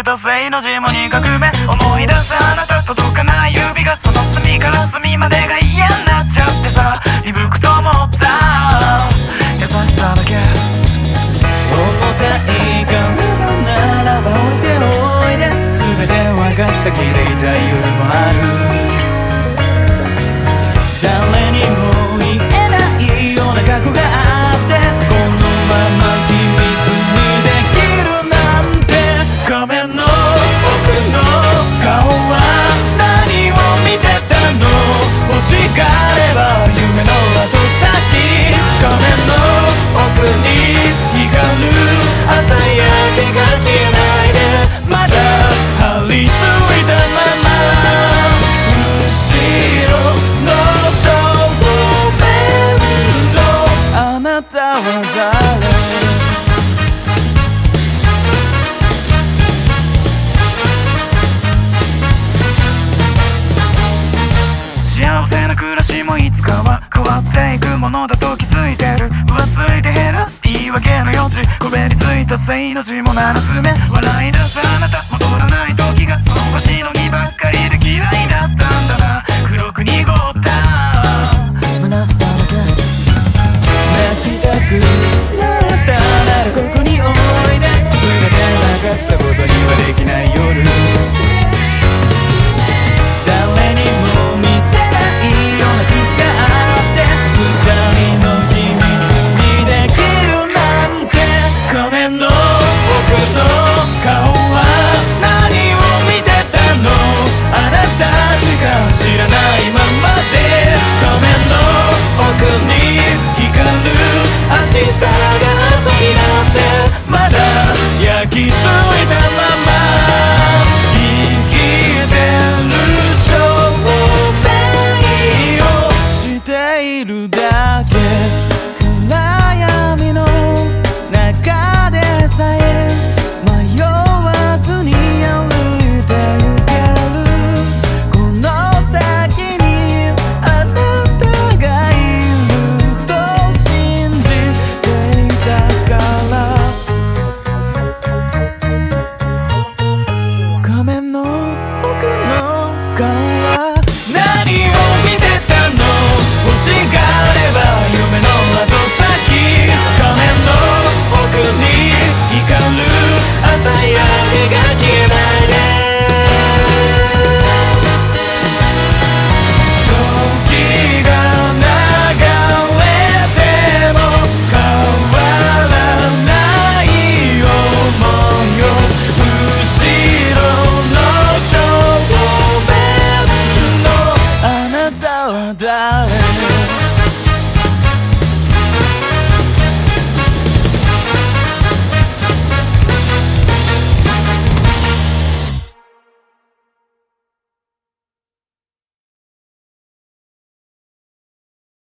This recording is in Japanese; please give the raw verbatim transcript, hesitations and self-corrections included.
けたせいの字もに画目思い出すあなた届かない指がその隅から隅までが嫌になっちゃってさ鈍くと思った優しさだけ重たい体ならば置いておいで全て分かった気でいた夜もある誰にも言えないような過去があってこのまま秘密にできるなんて仮面の奥の顔は何を見てたの欲しがれば夢の後先仮面の奥に光る朝焼けが消えないでまだ張り付いたまま後ろの正面のあなたは誰幸せな暮らしもいつかは変わっていくものだと気づいてる浮ついて減らす言い訳の余地こべりついたせいの字もななつめ笑い出すあなた